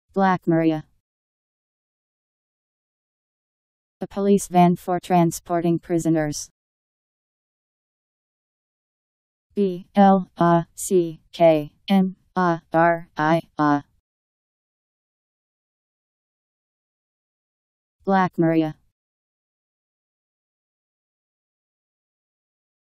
Black Maria. A police van for transporting prisoners. Black Maria.